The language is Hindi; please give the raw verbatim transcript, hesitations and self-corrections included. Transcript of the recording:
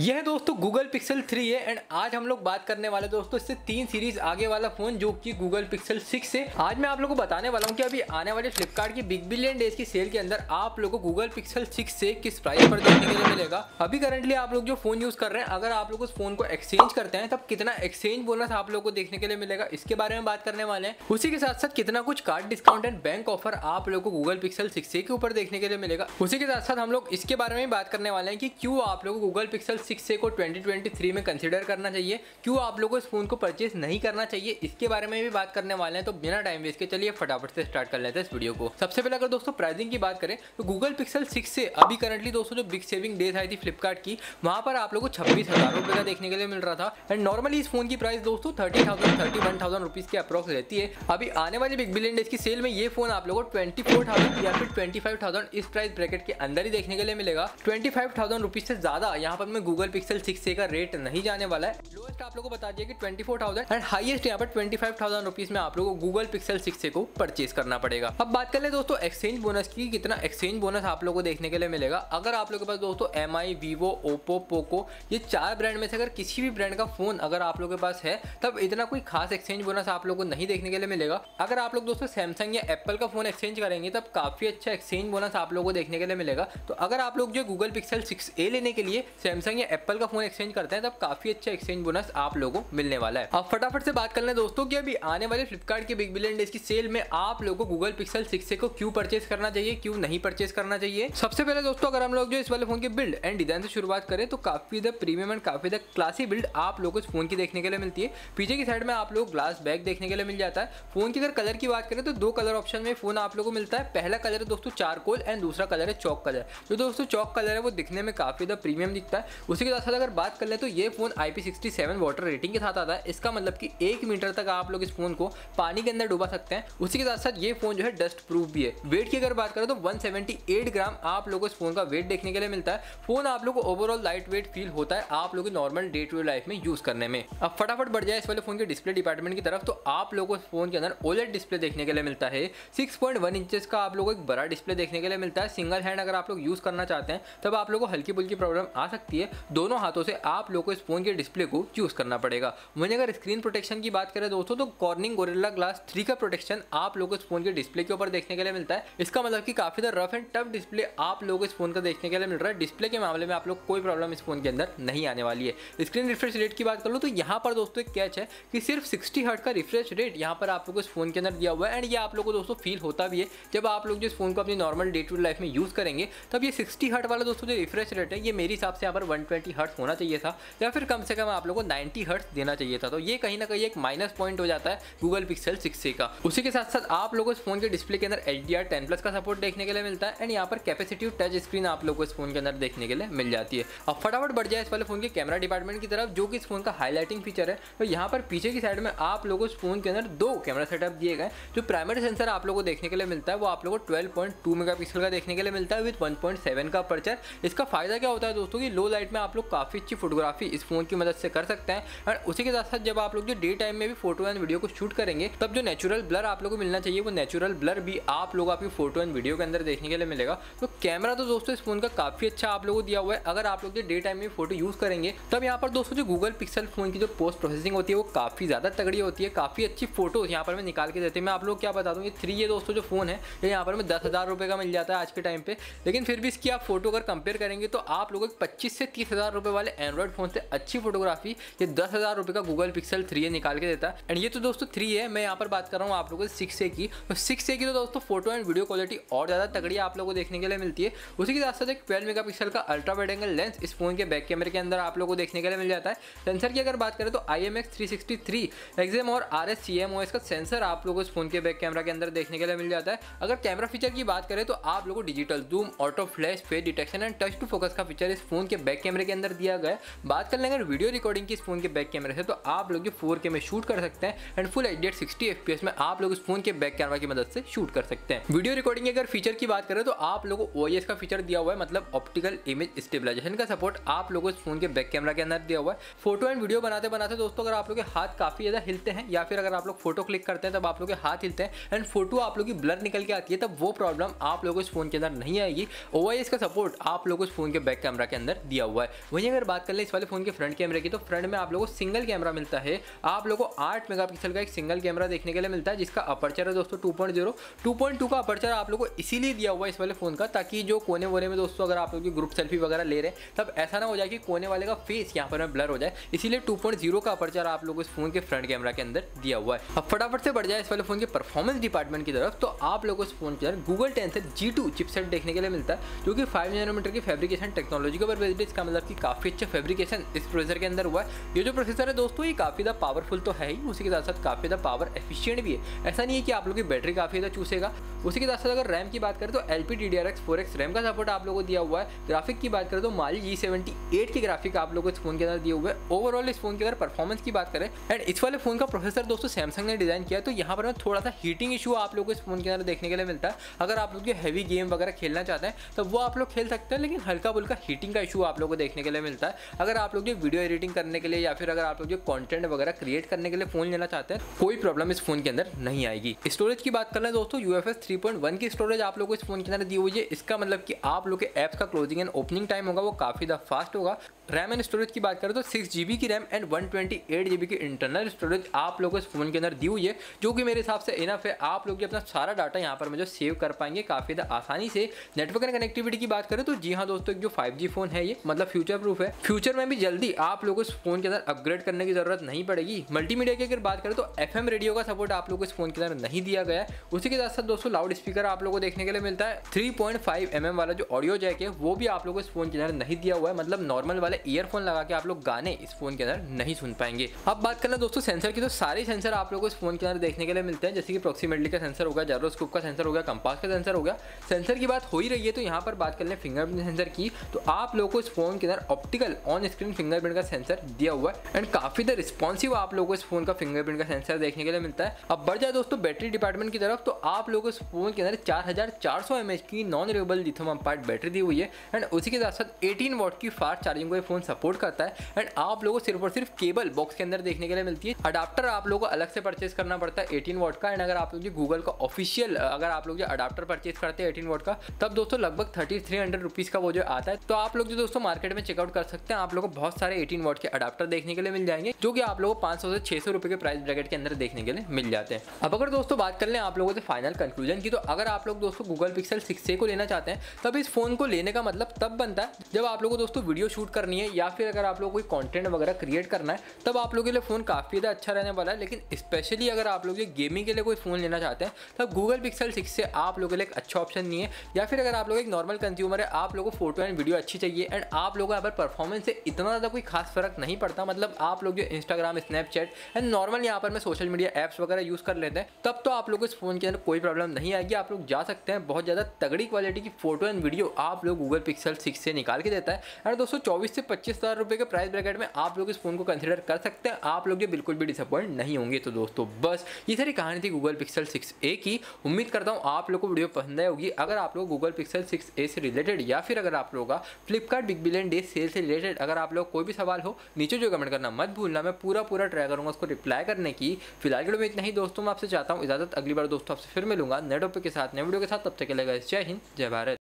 यह है दोस्तों गूगल पिक्सल थ्री है एंड आज हम लोग बात करने वाले दोस्तों इससे तीन सीरीज आगे वाला फोन जो कि गूगल पिक्सल सिक्स है। आज मैं आप लोगों को बताने वाला हूं कि अभी आने वाले फ्लिपकार्ट की बिग बिलियन डेज की सेल के अंदर आप लोगों को गूगल पिक्सल सिक्स से किस प्राइस पर देखने के लिए मिलेगा। अभी करंटली आप लोग जो फोन यूज कर रहे हैं, अगर आप लोग उस फोन को एक्सचेंज करते हैं तब कितना एक्सचेंज बोनस आप लोग को देखने के लिए मिलेगा, इसके बारे में बात करने वाले हैं। उसी के साथ साथ कितना कुछ card discount and bank offer आप लोग को गूगल पिक्सल सिक्स के ऊपर देखने के लिए मिलेगा। उसी के साथ साथ हम लोग इसके बारे में बात करने वाले हैं कि क्यों आप लोग को गूगल पिक्सल सिक्स को ट्वेंटी ट्वेंटी थ्री में कंसीडर करना चाहिए, क्यों आप लोगों को इस फोन को परचेज नहीं करना चाहिए, इसके बारे में भी बात करने वाले हैं। तो बिना टाइम वेस्ट के चलिए फटाफट से स्टार्ट कर लेते हैं इस वीडियो को। सबसे पहले अगर दोस्तों प्राइसिंग की बात करें तो गूगल पिक्सल सिक्स से अभी करंटली दोस्तों जो बिग सेविंग डेज आई थी फ्लिपकार्ट की, वहां पर आप लोगों को छब्बीस हजार रुपए का देखने के लिए मिल रहा था। एंड नॉर्मली इस फोन की प्राइस दोस्तों thirty thousand thirty one thousand rupees की अप्रॉक्स रहती है। अभी आने वाली बिग बिलियन डेज की सेल में ये फोन आप लोगों को ट्वेंटी फोर थाउजेंड या फिर ट्वेंटी फाइव थाउजेंड इस प्राइस ब्रैकेट के अंदर ही देखने के लिए मिलेगा। ट्वेंटी फाइव थाउजेंड रुपीज से ज्यादा यहाँ पर मैं गूगल पिक्सल सिक्स का रेट नहीं जाने वाला है। लोएस्ट आप लोगों को बता दिया कि twenty four thousand and highest यहाँ पर ट्वेंटी फाइव थाउजेंड रुपीज में आप लोगों को गूगल पिक्सल सिक्स को परचेज करना पड़ेगा। अब बात कर ले दोस्तों एक्सचेंज बोनस की, कितना एक्सचेंज बोनस आप लोगों को देखने के लिए मिलेगा। अगर आप लोगों के पास दोस्तों M I, Vivo, Oppo, Poco ये चार ब्रांड में से अगर किसी भी ब्रांड का फोन अगर आप लोगों के पास है तब इतना कोई खास एक्सचेंज बोनस आप लोगों को नहीं देखने के लिए मिलेगा। अगर आप लोग दोस्तों सैमसंग या एप्पल का फोन एक्सचेंज करेंगे तब काफी अच्छा एक्सचेंज बोनस आप लोगों को देखने के लिए मिलेगा। तो अगर आप लोग जो गूगल पिक्सल सिक्स ए लेने के लिए सैमसंग या एप्पल का फोन एक्सचेंज करते हैं तब काफी अच्छा एक्सचेंज बोनस आप लोगों को मिलने वाला है। अब फटाफट से बात कर लें दोस्तों कि अभी आने वाले फ्लिपकार्ट की बिग बिलियन डेज की सेल में आप लोगों को गूगल पिक्सल सिक्स को क्यों परचेज करना चाहिए, क्यों नहीं परचेज करना चाहिए। सबसे पहले दोस्तों अगर हम लोग जो इस वाले फोन की बिल्ड एंड डिजाइन से शुरुआत करें तो काफी द प्रीमियम एंड काफी द क्लासी बिल्ड आप लोगों को इस फोन की देखने के लिए मिलती है। पीछे की साइड में आप लोग ग्लास बैक देखने के लिए मिल जाता है। फोन की अगर कलर की बात करें तो दो कलर ऑप्शन में फोन आप लोगों को मिलता है। पहला कलर है दोस्तों चारकोल एंड दूसरा कलर है चौक कलर। जो दोस्तों चौक कलर है वो दिखने में काफी द प्रीमियम दिखता है। उसी के साथ अगर बात कर ले तो ये phone I P sixty seven water rating के साथ आता है। इसका मतलब कि एक मीटर तक आप लोग इस फोन को पानी के अंदर डुबा सकते हैं। उसी के साथ साथ ये फोन जो है डस्ट प्रूफ भी है। वेट की अगर बात करें तो वन सेवेंटी एट ग्राम आप लोगों को इस फोन का वेट देखने के लिए मिलता है। फोन आप लोगों को ओवरऑल लाइट वेट फील होता है आप लोगों की normal day to day life में यूज करने में। अब फटाफट बढ़ जाए इस वाले फोन के डिस्प्ले डिपार्टमेंट की तरफ तो आप लोगों को इस फोन के अंदर ओलेड डिस्प्ले देखने के लिए मिलता है। सिक्स पॉइंट वन इंचेस का आप लोगों को एक बड़ा डिस्प्ले देखने के लिए मिलता है। सिंगल हैंड अगर आप लोग यूज करना चाहते हैं तब आप लोगों को हल्की फुल्की प्रॉब्लम आ सकती है। दोनों हाथों से आप लोगों को इस फोन के डिस्प्ले को यूज करना पड़ेगा। वहीं अगर स्क्रीन प्रोटेक्शन की बात करें दोस्तों तो कॉर्निंग गोरिल्ला ग्लास थ्री का प्रोटेक्शन आप लोगों को इस फोन के डिस्प्ले के ऊपर देखने के लिए मिलता है। इसका मतलब कि काफी रफ एंड टफ डिस्प्ले आप लोगों को इस फोन का देखने के लिए मिल रहा है। डिस्प्ले के मामले में आप लोग कोई प्रॉब्लम इस फोन के अंदर नहीं आने वाली है। स्क्रीन रिफ्रेश रेट की बात कर लो तो यहाँ पर दोस्तों एक कैच है कि सिर्फ सिक्सटी हर्ट्ज का रिफ्रेश रेट यहाँ पर आप लोग को इस फोन के अंदर दिया हुआ है। एंड ये आप लोगों को दोस्तों फील होता भी है जब आप लोग जो इस फोन को अपनी normal day to day life में यूज करेंगे तब ये सिक्सटी हर्ट्ज वाला दोस्तों जो रिफ्रेश रेट है ये मेरे हिसाब से यहाँ पर वन ट्वेंटी हर्ट्ज होना चाहिए था या फिर कम से कम आप लोगों को नाइंटी हर्ट्ज देना चाहिए था। तो ये कहीं ना कहीं एक माइनस पॉइंट हो जाता है गूगल पिक्सल सिक्स का। उसी के साथ साथ आप लोगों को इस फोन के डिस्प्ले के अंदर H D R ten plus का सपोर्ट देखने के लिए मिलता है। एंड यहाँ पर कैपेसिटिव टच स्क्रीन आप लोगों को इस फोन के अंदर देखने के लिए मिल जाती है। अब फटाफट बढ़ जाए इस वाले फोन के कैमरा डिपार्टमेंट की तरफ जो कि इस फोन का हाईलाइटिंग फीचर है। तो यहाँ पर पीछे की साइड में आप लोगों को इस फोन के अंदर दो कैमरा सेटअप दिए गए। जो प्राइमरी सेंसर आप लोगों को देखने के लिए मिलता है वो आप लोगों को ट्वेल्व पॉइंट टू मेगापिक्सल का देखने के लिए मिलता है विद वन पॉइंट सेवन का अपर्चर। इसका फायदा क्या होता है दोस्तों कि लो लाइट में आप लोग काफी अच्छी फोटोग्राफी इस फोन की मदद से कर सकते हैं। और उसी के साथ साथ जब आप लोग जो डे टाइम में भी फोटो एंड वीडियो को शूट करेंगे तब जो नेचुरल ब्लर आप लोगों को मिलना चाहिए वो नेचुरल ब्लर भी आप लोग आपकी फोटो एंड वीडियो के अंदर देखने के लिए मिलेगा। तो कैमरा तो दोस्तों इस फोन का काफी अच्छा आप लोगों को दिया हुआ है। अगर आप लोग जो डे टाइम में फोटो यूज करेंगे तब यहाँ पर दोस्तों जो गूगल पिक्सल फोन की जो पोस्ट प्रोसेसिंग होती है वो काफी ज्यादा तगड़ी होती है। काफी अच्छी फोटो यहाँ पर मैं निकाल के देते हैं। मैं आप लोग क्या बता दूँ, ये थ्री ये दोस्तों जो फोन है ये यहाँ पर मैं दस हजार रुपए का मिल जाता है आज के टाइम पे, लेकिन फिर भी इसकी आप फोटो अगर कंपेयर करेंगे तो आप लोगों को पच्चीस से तीस हजार रुपए वाले एंड्रॉइड फोन से अच्छी फोटोग्राफी ये दस हजार रुपए का गूगल पिक्सल थ्री निकाल के देता है। एंड ये तो दोस्तों थ्री है, मैं यहाँ पर बात कर रहा हूँ आप लोगों को सिक्स ए की। तो सिक्स ए की तो दोस्तों फोटो एंड वीडियो क्वालिटी और ज्यादा तगड़ी आप लोगों को देखने के लिए मिलती है। उसी के साथ साथ एक ट्वेल्व मेगापिक्सल का अल्ट्रा वाइड एंगल लेंस इस फोन के बैक कैमरे के अंदर आप लोगों को देखने के लिए मिल जाता है। सेंसर की अगर बात करें तो I M X three sixty three X M और R S C M O S का सेंसर आप लोगों को इस फोन के बैक कैमरा के अंदर देखने के लिए मिल जाता है। अगर कैमरा फीचर की बात करें तो आप लोगों को digital zoom, auto flash, face detection and touch to focus का फीचर इस फोन के बैक कैमरे के अंदर दिया गया है। बात कर लेंगे वीडियो रिकॉर्डिंग की इस फोन के बैक कैमरे से तो आप लोग जो फोर के में शूट कर सकते हैं and full H D sixty F P S में आप लोग इस फोन के बैक कैमरा की मदद से शूट कर सकते हैं। वीडियो रिकॉर्डिंग की अगर फीचर की बात करें तो आप लोगों को ओ आई एस का फीचर दिया हुआ है, मतलब ऑप्टिकल इमेज स्टेबलाइजेशन का सपोर्ट आप लोगों को इस फोन के बैक कैमरा के अंदर दिया हुआ है। फोटो एंड वीडियो बनाते बनाते दोस्तों अगर आप लोग के हाथ काफी ज्यादा हिलते हैं या फिर अगर आप लोग फोटो क्लिक करते हैं तब आप लोग के हाथ हिलते हैं एंड फोटो आप लोग की ब्लर निकल के आती है तब वो प्रॉब्लम आप लोगों को इस फोन के अंदर नहीं आएगी। ओ आई एस का सपोर्ट आप लोगों को इस फोन के बैक कैमरा के अंदर दिया हुआ है। वहीं अगर बात कर ले इस वाले फोन के फ्रंट कैमरे की, तो फ्रंट में आप लोगों को सिंगल कैमरा मिलता है। आप लोगों को आठ मेगापिक्सल का एक सिंगल कैमरा देखने के लिए मिलता है, जिसका अपर्चर है दोस्तों two point zero two point two का अपर्चर आप लोगों को इसीलिए दिया हुआ है इस वाले फोन का, ताकि जो कोने वोने में दोस्तों अगर आप लोग ग्रुप सेल्फी वगैरह ले रहे हैं तब ऐसा ना हो जाए कि कोने वाले का फेस यहाँ पर ब्लर हो जाए, इसीलिए टू पॉइंट ज़ीरो का अपर्चर आप लोगों को इस फोन के फ्रंट कैमरा के अंदर दिया हुआ है। अब फटाफट से बढ़ जाए इस वाले फोन के परफॉर्मेंस डिपार्टमेंट की तरफ, तो आप लोगों को इस फोन के अंदर Google Tensor G two chipset देखने के लिए मिलता है, जो कि फाइव नैनोमीटर की फैब्रिकेशन टेक्नोलॉजी के ऊपर बेस्ड है। इसका मतलब कि काफी अच्छा फैब्रिकेशन इस प्रोसेसर के अंदर हुआ है। ये जो प्रोसेसर है दोस्तों ये काफी ज्यादा पावरफुल तो है ही, उसी के साथ साथ काफी ज्यादा पावर एफिशिएंट भी है। ऐसा नहीं है कि आप लोग की बैटरी काफी ज्यादा चूसेगा। उसी के साथ साथ अगर रैम की बात करें तो L P D D R X four X RAM का सपोर्ट आप लोगों को दिया हुआ है। ग्राफिक की बात करें तो माली जी सेवेंटी एट की ग्राफिक आप लोगों को इस फोन के अंदर दिए हुए हैं। ओवरऑल इस फोन की अगर परफॉर्मेंस की बात करें एंड इस वाले फोन का प्रोसेसर दोस्तों सैमसंग ने डिजाइन किया, तो यहाँ पर मैं थोड़ा सा हीटिंग इशू आप लोगों को इस फोन के अंदर देखने के लिए मिलता है। अगर आप लोग हैवी गेम वगैरह खेलना चाहते हैं तो वो आप लोग खेल सकते हैं, लेकिन हल्का बुल्का हीटिंग का इशू आप लोगों को देखने के लिए मिलता है। अगर आप लोग जो वीडियो एडिटिंग करने के लिए या फिर अगर आप लोग जो कंटेंट वगैरह क्रिएट करने के लिए फोन लेना चाहते हैं, कोई प्रॉब्लम इस फोन के अंदर नहीं आएगी। स्टोरेज की बात कर लें दोस्तों, U F S three point one की स्टोरेज आप लोग को इस फोन के अंदर दी हुई है। इसका मतलब कि आप लोग के ऐप्स का क्लोजिंग एंड ओपनिंग टाइम होगा वो काफी ज्यादा फास्ट होगा। रैम एंड स्टोरेज की बात करें तो सिक्स जीबी की RAM and one twenty eight GB की इंटरनल स्टोरेज आप लोगों को इस फोन के अंदर दी हुई है, जो कि मेरे हिसाब से इनफ है। आप लोग अपना सारा डाटा यहाँ पर मुझे सेव कर पाएंगे काफी आसानी से। नेटवर्क एंड कनेक्टिविटी की बात करें तो जी हाँ दोस्तों, एक जो फाइव जी फोन है ये मतलब फ्यूचर प्रूफ है। फ्यूचर में भी जल्दी आप लोगों को इस फोन के अंदर अपग्रेड करने की जरूरत नहीं पड़ेगी। मल्टीमीडिया की अगर बात करें तो एफ एम रेडियो का सपोर्ट आप लोगों को इस फोन के अंदर नहीं दिया गया है। उसी के साथ साथ दोस्तों लाउड स्पीकर आप लोगों को देखने के लिए मिलता है। Three point five M M वाला जो ऑडियो जैक है वो भी आप लोगों को इस फोन के अंदर नहीं दिया हुआ है, मतलब नॉर्मल वाले ईयरफोन लगा के आप लोग गाने इस फोन के अंदर नहीं सुन पाएंगे। अब बात करना दोस्तों सेंसर की, तो सारे सेंसर आप लोगों को इस फोन के अंदर देखने के लिए मिलते हैं, जैसे कि प्रॉक्सिमिटी का सेंसर होगा, जायरोस्कोप का सेंसर होगा, कंपास का सेंसर होगा। सेंसर की बात हो ही रही है तो यहाँ पर बात कर लें फिंगरप्रिंट सेंसर की, तो आप लोगों को इस फोन के अंदर ऑप्टिकल ऑन स्क्रीन फिंगरप्रिंट का सेंसर दिया हुआ है एंड काफी देर रिस्पॉन्सिव आप लोगों को इस फोन का फिंगरप्रिंट का सेंसर देखने के लिए मिलता है। अब बढ़ जाए दोस्तों बैटरी डिपार्टमेंट की तरफ, तो आप लोगों को इस फोन के अंदर चार हजार चार सौ एम एच की non renewable lithium ion battery दी हुई है एंड उसी के साथ साथ एटीन वॉट की फास्ट चार्जिंग को ये फोन सपोर्ट करता है एंड आप लोगों को सिर्फ और सिर्फ केबल बॉक्स के अंदर देखने के लिए मिलती है। अडाप्टर आप लोगों को अलग से परचेज करना पड़ता है एटीन वॉट का एंड अगर आप लोग गूगल का ऑफिशियल अगर आप लोग जो अडाप्टर परचेज करते हैं एटीन वॉट का, तब दोस्तों लगभग थर्टी थ्री हंड्रेड रुपीज का वो जो आता है। तो आप लोग जो दोस्तों मार्केट में चेकआउट कर सकते हैं, आप लोगों को बहुत सारे एटीन वॉट के अडाप्टर देखने के लिए मिल जाएंगे, जो कि आप लोगों को पाँच सौ से छह सौ रुपए के प्राइस ब्रैकेट के अंदर देखने के लिए मिल जाते हैं। अब अगर दोस्तों बात कर लें आप लोगों से फाइनल कंक्लूजन की, तो अगर आप लोग दोस्तों गूगल पिक्सल सिक्स ए को लेना चाहते हैं तब इस फोन को लेने का मतलब तब बनता है जब आप लोगों को दोस्तों वीडियो शूट करनी है या फिर अगर आप लोग कोई कंटेंट वगैरह क्रिएट करना है, तब आप लोगों के लिए फोन काफी ज्यादा अच्छा रहने वाला है। लेकिन स्पेशली अगर आप लोग गेमिंग के लिए कोई फोन लेना चाहते हैं तब गूगल पिक्सल सिक्स से आप लोगों के लिए एक अच्छा ऑप्शन नहीं है। या फिर अगर आप लोग एक नॉर्मल कंज्यूमर है, आप लोगों को फोटो एंड वीडियो अच्छी चाहिए एंड आप लोगों को यहाँ पर परफॉर्मेंस से इतना ज्यादा कोई खास फर्क नहीं पड़ता, मतलब आप लोग जो इंस्टाग्राम स्नैपचैट एंड नॉर्मल यहाँ पर मैं सोशल मीडिया एप्स वगैरह यूज कर लेते हैं, तब तो आप लोग इस फोन के अंदर कोई प्रॉब्लम नहीं आएगी। आप लोग जा सकते हैं, बहुत ज्यादा तगड़ी क्वालिटी की फोटो एंड वीडियो आप लोग गूगल पिक्सल सिक्स से निकाल के देता है एंड दोस्तों चौबीस से पच्चीस हजार रुपए के प्राइस ब्रैकेट में आप लोग इस फोन को कंसीडर कर सकते हैं। आप लोग जो बिल्कुल भी डिसअपॉइंट नहीं होंगे। तो दोस्तों बस ये सारी कहानी थी गूगल पिक्सल सिक्स ए की। उम्मीद करता हूँ आप लोग को वीडियो पसंद आई होगी। अगर आप लोग गूगल पिक्सल सिक्स ए से रिलेटेड या फिर अगर आप लोगों का Flipkart big billion day sale से रिलेटेड अगर आप लोग कोई भी सवाल हो, नीचे जो कमेंट करना मत भूलना, मैं पूरा पूरा ट्राई करूंगा उसको रिप्लाई करने की। फिलहाल वीडियो में इतना ही दोस्तों, मैं आपसे चाहता हूँ इजाजत। अगली बार दोस्तों आपसे फिर मिलूंगा नए टॉपिक के साथ, नए वीडियो के साथ। तब तक के लिए जय हिंद, जय भारत।